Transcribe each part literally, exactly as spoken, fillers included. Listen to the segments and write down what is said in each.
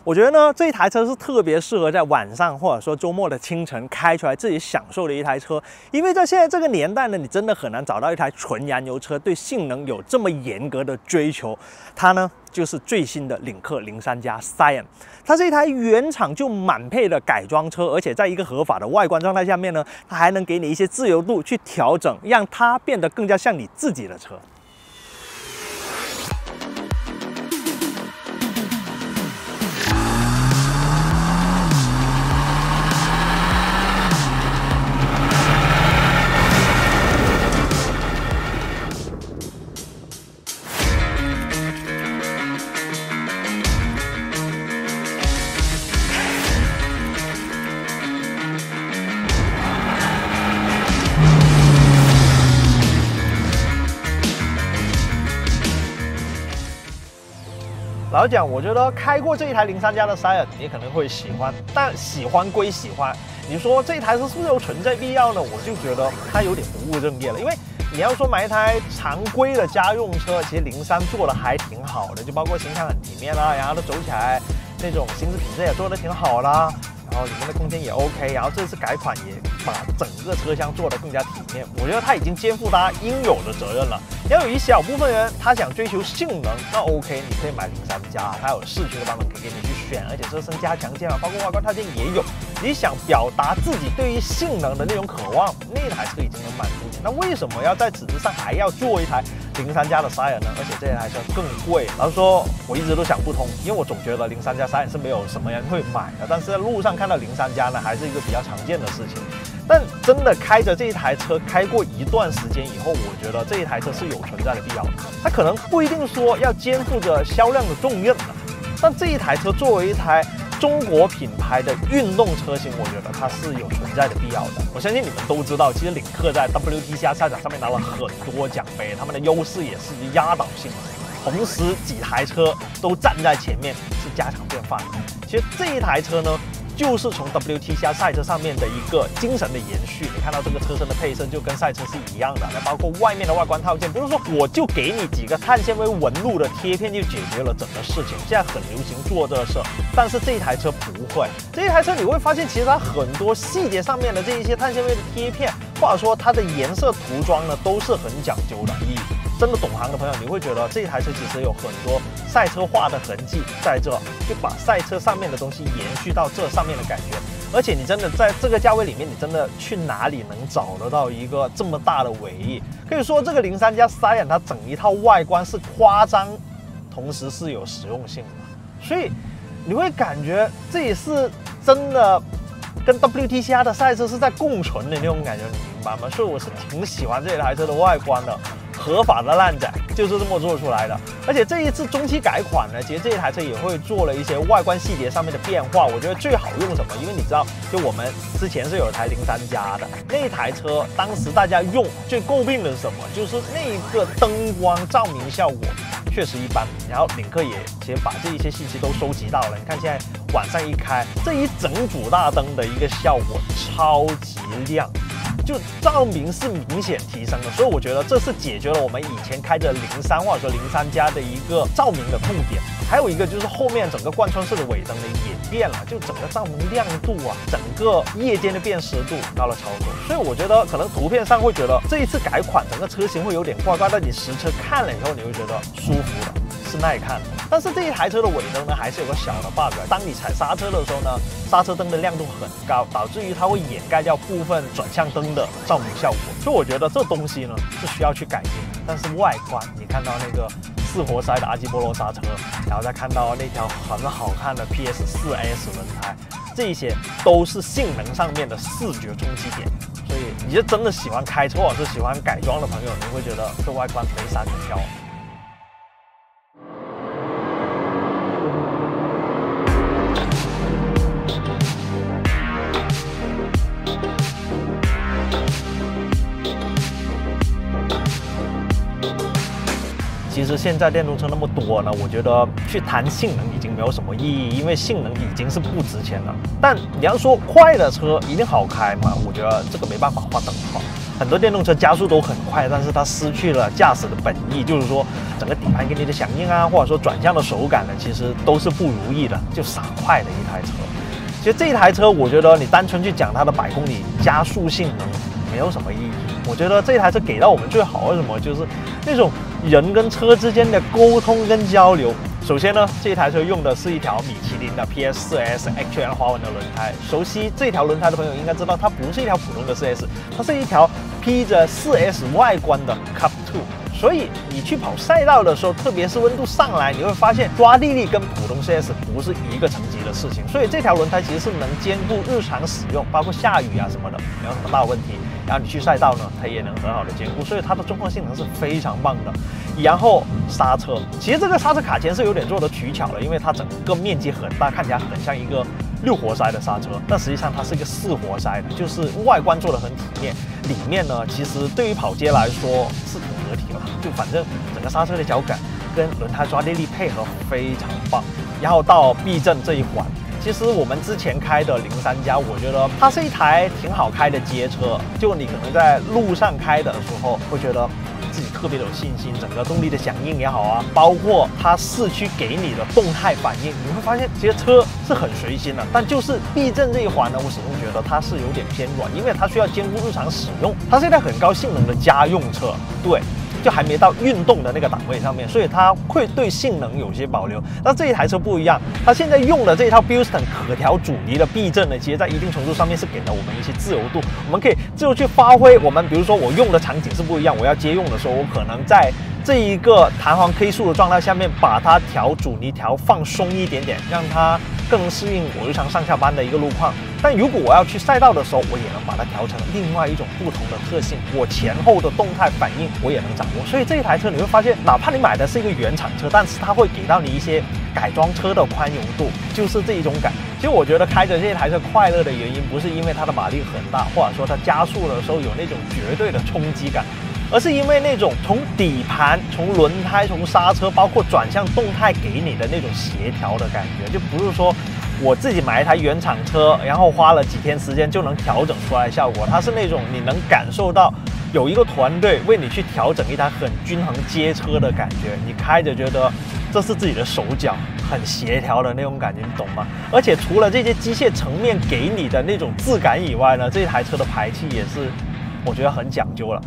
我觉得呢，这一台车是特别适合在晚上或者说周末的清晨开出来自己享受的一台车，因为在现在这个年代呢，你真的很难找到一台纯燃油车对性能有这么严格的追求。它呢就是最新的领克零三加 Scion， 它是一台原厂就满配的改装车，而且在一个合法的外观状态下面呢，它还能给你一些自由度去调整，让它变得更加像你自己的车。老实讲，我觉得开过这一台零三加的 Scion， 你可能会喜欢，但喜欢归喜欢，你说这一台车是不是有存在必要呢？我就觉得它有点不务正业了。因为你要说买一台常规的家用车，其实零三做的还挺好的，就包括形象很体面啦，然后它走起来那种行驶品质也做得挺好啦。然后里面的空间也 OK， 然后这次改款也把整个车厢做得更加体面，我觉得它已经肩负它应有的责任了。要有一小部分人他想追求性能，那 OK， 你可以买零三加，它有四驱的版本可以给你去选，而且车身加强件啊，包括外观套件也有。你想表达自己对于性能的那种渴望，那台车已经能满足你。那为什么要在此之上还要做一台零三加的 Scion 呢？而且这台车更贵。然后说我一直都想不通，因为我总觉得零三加 Scion 是没有什么人会买的，但是在路上看到零三加呢，还是一个比较常见的事情。但真的开着这一台车开过一段时间以后，我觉得这一台车是有存在的必要的。它可能不一定说要肩负着销量的重任啊，但这一台车作为一台中国品牌的运动车型，我觉得它是有存在的必要的。我相信你们都知道，其实领克在 W T C R 赛场上面拿了很多奖杯，他们的优势也是压倒性的，同时几台车都站在前面，是家常便饭。其实这一台车呢，就是从 W T C R 赛车上面的一个精神的延续。你看到这个车身的配色就跟赛车是一样的，包括外面的外观套件，不是说我就给你几个碳纤维纹路的贴片就解决了整个事情。现在很流行做这事，但是这一台车不会。这一台车你会发现，其实它很多细节上面的这一些碳纤维的贴片，或者说它的颜色涂装呢，都是很讲究的。你真的懂行的朋友，你会觉得这一台车其实有很多赛车化的痕迹在这，就把赛车上面的东西延续到这上面的感觉。而且你真的在这个价位里面，你真的去哪里能找得到一个这么大的尾翼？可以说这个零三加 Scion 它整一套外观是夸张，同时是有实用性的，所以你会感觉这也是真的跟 W T C R 的赛车是在共存的那种感觉，你明白吗？所以我是挺喜欢这台车的外观的。合法的烂仔就是这么做出来的。而且这一次中期改款呢，其实这一台车也会做了一些外观细节上面的变化。我觉得最好用什么？因为你知道，就我们之前是有一台零三加的那一台车，当时大家用最诟病的是什么？就是那个灯光照明效果确实一般。然后领克也其实把这一些信息都收集到了。你看现在晚上一开，这一整组大灯的一个效果超级亮。就照明是明显提升的，所以我觉得这是解决了我们以前开着零三或者说零三加的一个照明的痛点。还有一个就是后面整个贯穿式的尾灯呢也变了，就整个照明亮度啊，整个夜间的辨识度高了超多。所以我觉得可能图片上会觉得这一次改款整个车型会有点怪怪，但你实车看了以后你会觉得舒服的，是耐看的。但是这一台车的尾灯呢还是有个小的 bug， 当你踩刹车的时候呢，刹车灯的亮度很高，导致于它会掩盖掉部分转向灯的照明效果。所以我觉得这东西呢是需要去改进的。但是外观你看到那个四活塞的阿基波罗刹车，然后再看到那条很好看的 P S 四 S 轮胎，这一些都是性能上面的视觉冲击点。所以你是真的喜欢开车或者是喜欢改装的朋友，你会觉得这外观没啥可挑。其实现在电动车那么多呢，我觉得去谈性能已经没有什么意义，因为性能已经是不值钱了。但你要说快的车一定好开嘛，我觉得这个没办法画等号。 很多电动车加速都很快，但是它失去了驾驶的本意，就是说整个底盘给你的响应啊，或者说转向的手感呢，其实都是不如意的，就傻快的一台车。其实这一台车，我觉得你单纯去讲它的百公里加速性能没有什么意义。我觉得这台车给到我们最好的什么，就是那种人跟车之间的沟通跟交流。首先呢，这台车用的是一条米其林的 P S 四 S H L 花纹的轮胎。熟悉这条轮胎的朋友应该知道，它不是一条普通的 四 S， 它是一条披着四 S 外观的 Cup 二。所以你去跑赛道的时候，特别是温度上来，你会发现抓地力跟普通 四 S 不是一个层级的事情。所以这条轮胎其实是能兼顾日常使用，包括下雨啊什么的，没有什么大问题。然后你去赛道呢，它也能很好的兼顾，所以它的综合性能是非常棒的。然后刹车，其实这个刹车卡钳是有点做的取巧了，因为它整个面积很大，看起来很像一个六活塞的刹车，但实际上它是一个四活塞的，就是外观做的很体面，里面呢其实对于跑街来说是挺合体了，就反正整个刹车的脚感跟轮胎抓地力配合非常棒。然后到避震这一环。其实我们之前开的零三加，我觉得它是一台挺好开的街车。就你可能在路上开的时候，会觉得自己特别有信心，整个动力的响应也好啊，包括它市区给你的动态反应，你会发现这些车是很随心的。但就是避震这一环呢，我始终觉得它是有点偏软，因为它需要兼顾日常使用，它是一台很高性能的家用车，对。就还没到运动的那个档位上面，所以它会对性能有些保留。但这一台车不一样，它现在用的这一套 Bilston 可调阻尼的避震呢，其实在一定程度上面是给了我们一些自由度，我们可以自由去发挥。我们比如说我用的场景是不一样，我要接用的时候，我可能在这一个弹簧 K 数的状态下面，把它调阻尼调放松一点点，让它更能适应我日常上下班的一个路况。但如果我要去赛道的时候，我也能把它调成另外一种不同的特性，我前后的动态反应我也能掌握。所以这一台车你会发现，哪怕你买的是一个原厂车，但是它会给到你一些改装车的宽容度，就是这一种感。其实我觉得开着这一台车快乐的原因，不是因为它的马力很大，或者说它加速的时候有那种绝对的冲击感，而是因为那种从底盘、从轮胎、从刹车，包括转向动态给你的那种协调的感觉，就不是说我自己买一台原厂车，然后花了几天时间就能调整出来的效果。它是那种你能感受到有一个团队为你去调整一台很均衡街车的感觉，你开着觉得这是自己的手脚很协调的那种感觉，你懂吗？而且除了这些机械层面给你的那种质感以外呢，这台车的排气也是我觉得很讲究了。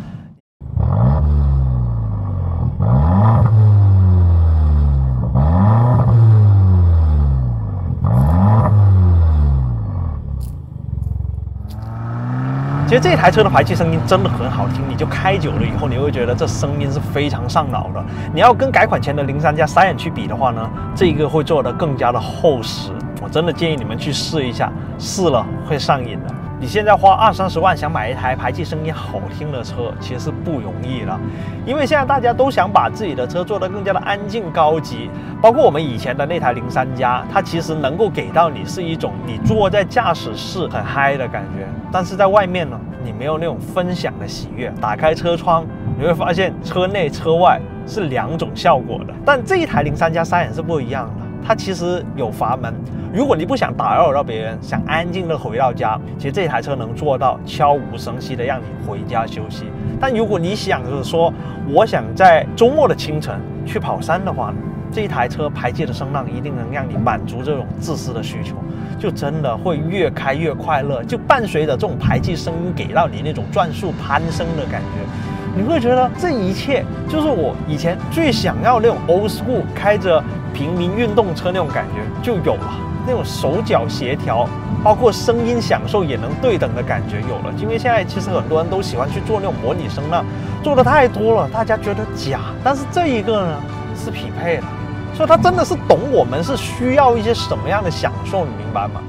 其实这台车的排气声音真的很好听，你就开久了以后，你会觉得这声音是非常上脑的。你要跟改款前的零三加 Scion 去比的话呢，这个会做得更加的厚实。我真的建议你们去试一下，试了会上瘾的。你现在花二三十万想买一台排气声音好听的车，其实是不容易了，因为现在大家都想把自己的车做得更加的安静高级。包括我们以前的那台零三加，它其实能够给到你是一种你坐在驾驶室很嗨的感觉，但是在外面呢，你没有那种分享的喜悦。打开车窗，你会发现车内车外是两种效果的。但这一台零三加 Scion 是不一样的。它其实有阀门，如果你不想打扰到别人，想安静的回到家，其实这台车能做到悄无声息的让你回家休息。但如果你想着说，我想在周末的清晨去跑山的话呢，这一台车排气的声浪一定能让你满足这种自私的需求，就真的会越开越快乐，就伴随着这种排气声音给到你那种转速攀升的感觉。你会觉得这一切就是我以前最想要那种 old school 开着平民运动车那种感觉就有了，那种手脚协调，包括声音享受也能对等的感觉有了。因为现在其实很多人都喜欢去做那种模拟声浪，做的太多了，大家觉得假，但是这一个呢是匹配的，所以它真的是懂我们是需要一些什么样的享受，你明白吗？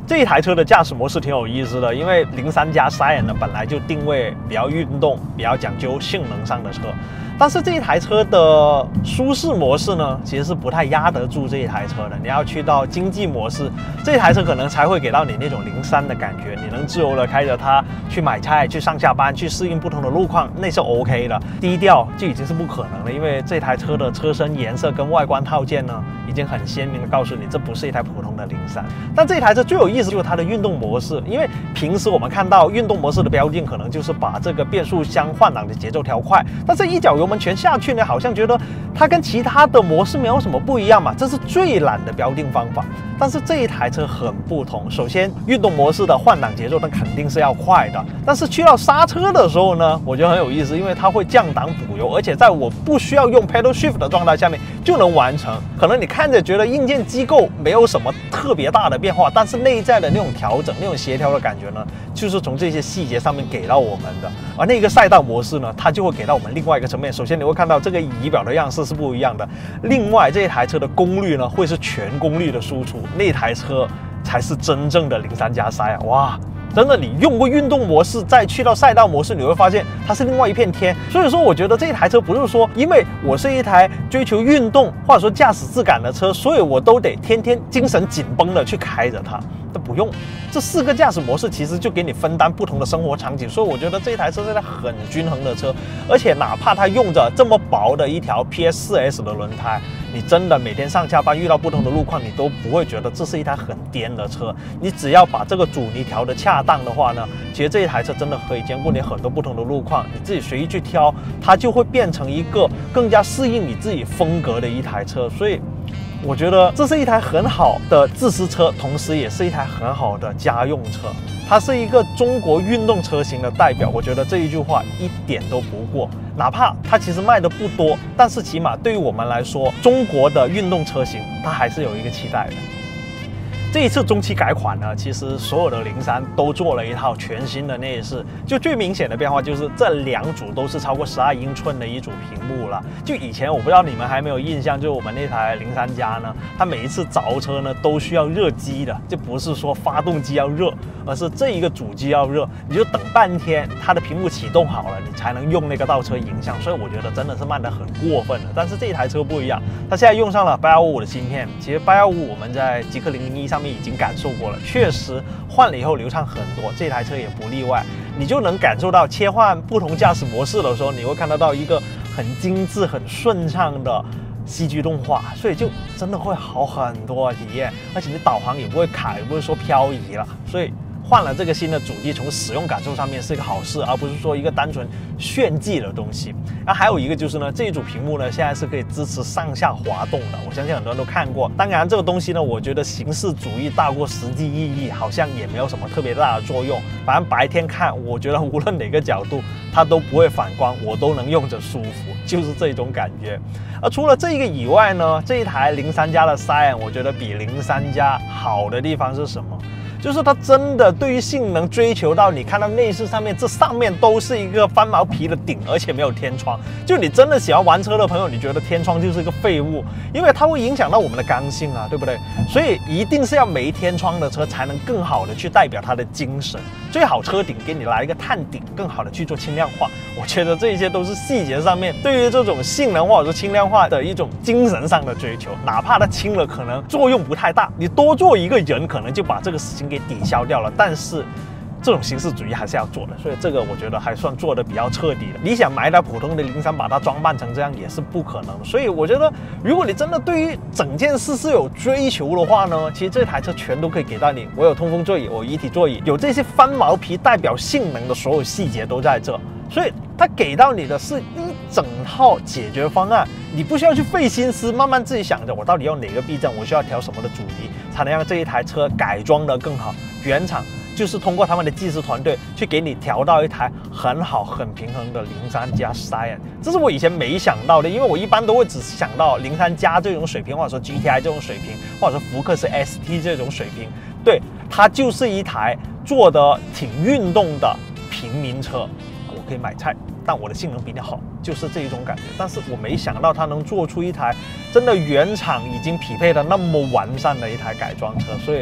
这一台车的驾驶模式挺有意思的，因为零三加 Scion 呢本来就定位比较运动、比较讲究性能上的车，但是这一台车的舒适模式呢，其实是不太压得住这一台车的。你要去到经济模式，这一台车可能才会给到你那种零三的感觉，你能自由的开着它去买菜、去上下班、去适应不同的路况，那是 OK 的。低调就已经是不可能了，因为这台车的车身颜色跟外观套件呢，已经很鲜明的告诉你，这不是一台普通的零三。但这一台车最有意思就是它的运动模式，因为平时我们看到运动模式的标定可能就是把这个变速箱换挡的节奏调快，但是一脚油门全下去呢，好像觉得它跟其他的模式没有什么不一样嘛，这是最懒的标定方法。但是这一台车很不同，首先运动模式的换挡节奏那肯定是要快的，但是去到刹车的时候呢，我觉得很有意思，因为它会降档补油，而且在我不需要用 pedal shift 的状态下面就能完成。可能你看着觉得硬件机构没有什么特别大的变化，但是内在的那种调整、那种协调的感觉呢，就是从这些细节上面给到我们的。而那个赛道模式呢，它就会给到我们另外一个层面。首先你会看到这个仪表的样式是不一样的，另外这一台车的功率呢会是全功率的输出，那台车才是真正的零三加塞啊！哇，真的，你用过运动模式再去到赛道模式，你会发现它是另外一片天。所以说，我觉得这一台车不是说因为我是一台追求运动或者说驾驶质感的车，所以我都得天天精神紧绷的去开着它。都不用，这四个驾驶模式其实就给你分担不同的生活场景，所以我觉得这一台车是一台很均衡的车。而且哪怕它用着这么薄的一条 P S 四 S 的轮胎，你真的每天上下班遇到不同的路况，你都不会觉得这是一台很颠的车。你只要把这个阻尼调得恰当的话呢，其实这一台车真的可以兼顾你很多不同的路况，你自己随意去挑，它就会变成一个更加适应你自己风格的一台车。所以我觉得这是一台很好的自私车，同时也是一台很好的家用车。它是一个中国运动车型的代表，我觉得这一句话一点都不过。哪怕它其实卖的不多，但是起码对于我们来说，中国的运动车型它还是有一个期待的。这一次中期改款呢，其实所有的零三都做了一套全新的内饰，就最明显的变化就是这两组都是超过十二英寸的一组屏幕了。就以前我不知道你们还没有印象，就我们那台零三加呢，它每一次着车呢都需要热机的，就不是说发动机要热，而是这一个主机要热，你就等半天它的屏幕启动好了，你才能用那个倒车影像。所以我觉得真的是慢得很过分的。但是这一台车不一样，它现在用上了八一五五的芯片，其实八一五五我们在极氪零零一上面已经感受过了，确实换了以后流畅很多，这台车也不例外。你就能感受到切换不同驾驶模式的时候，你会看得到一个很精致、很顺畅的C G 动画，所以就真的会好很多体验，而且你导航也不会卡，也不会说漂移了。所以换了这个新的主机，从使用感受上面是一个好事，而不是说一个单纯炫技的东西。那还有一个就是呢，这一组屏幕呢，现在是可以支持上下滑动的，我相信很多人都看过。当然，这个东西呢，我觉得形式主义大过实际意义，好像也没有什么特别大的作用。反正白天看，我觉得无论哪个角度，它都不会反光，我都能用着舒服，就是这种感觉。而除了这个以外呢，这一台零三加的 Scion， 我觉得比零三加好的地方是什么？就是它真的对于性能追求到，你看到内饰上面，这上面都是一个翻毛皮的顶，而且没有天窗。就你真的喜欢玩车的朋友，你觉得天窗就是一个废物，因为它会影响到我们的刚性啊，对不对？所以一定是要没天窗的车才能更好的去代表它的精神。最好车顶给你来一个碳顶，更好的去做轻量化。我觉得这些都是细节上面对于这种性能或者说轻量化的一种精神上的追求。哪怕它轻了，可能作用不太大，你多做一个人，可能就把这个事情给抵消掉了。但是这种形式主义还是要做的，所以这个我觉得还算做的比较彻底的。你想买一台普通的零三把它装扮成这样也是不可能的。所以我觉得，如果你真的对于整件事是有追求的话呢，其实这台车全都可以给到你。我有通风座椅，我有一体座椅，有这些翻毛皮代表性能的所有细节都在这。所以它给到你的是一整套解决方案，你不需要去费心思，慢慢自己想着我到底用哪个避震，我需要调什么的阻尼，才能让这一台车改装得更好。原厂就是通过他们的技师团队去给你调到一台很好、很平衡的零三加 Scion， 这是我以前没想到的，因为我一般都会只想到零三加这种水平，或者说 G T I 这种水平，或者说福克斯 S T 这种水平。对，它就是一台做得挺运动的平民车。可以买菜，但我的性能比你好，就是这一种感觉。但是我没想到它能做出一台真的原厂已经匹配的那么完善的一台改装车，所以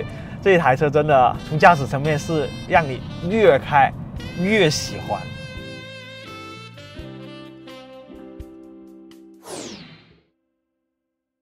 这一台车真的从驾驶层面是让你越开越喜欢。